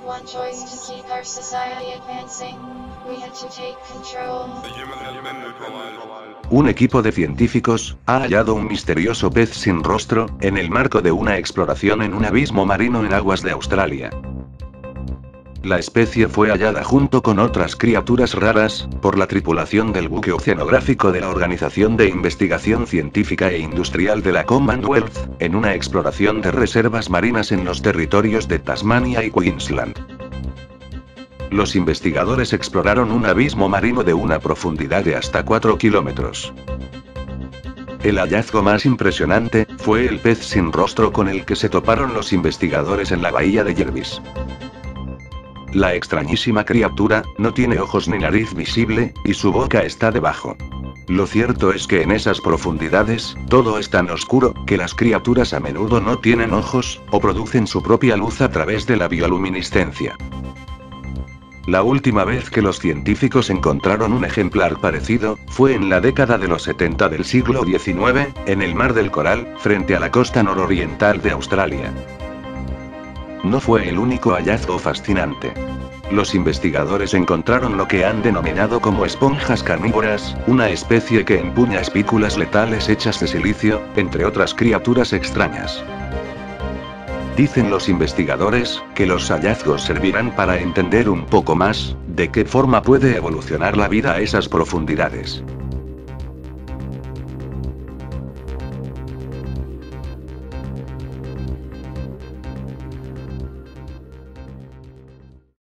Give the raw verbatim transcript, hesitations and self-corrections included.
had one choice to keep our society advancing. We had to take control. Un equipo de científicos ha hallado un misterioso pez sin rostro, en el marco de una exploración en un abismo marino en aguas de Australia. La especie fue hallada junto con otras criaturas raras, por la tripulación del buque oceanográfico de la Organización de Investigación Científica e Industrial de la Commonwealth, en una exploración de reservas marinas en los territorios de Tasmania y Queensland. Los investigadores exploraron un abismo marino de una profundidad de hasta cuatro kilómetros. El hallazgo más impresionante fue el pez sin rostro con el que se toparon los investigadores en la bahía de Jervis. La extrañísima criatura no tiene ojos ni nariz visible, y su boca está debajo. Lo cierto es que en esas profundidades, todo es tan oscuro, que las criaturas a menudo no tienen ojos, o producen su propia luz a través de la bioluminiscencia. La última vez que los científicos encontraron un ejemplar parecido, fue en la década de los setenta del siglo diecinueve, en el Mar del Coral, frente a la costa nororiental de Australia. No fue el único hallazgo fascinante. Los investigadores encontraron lo que han denominado como esponjas carnívoras, una especie que empuña espículas letales hechas de silicio, entre otras criaturas extrañas. Dicen los investigadores, que los hallazgos servirán para entender un poco más, de qué forma puede evolucionar la vida a esas profundidades.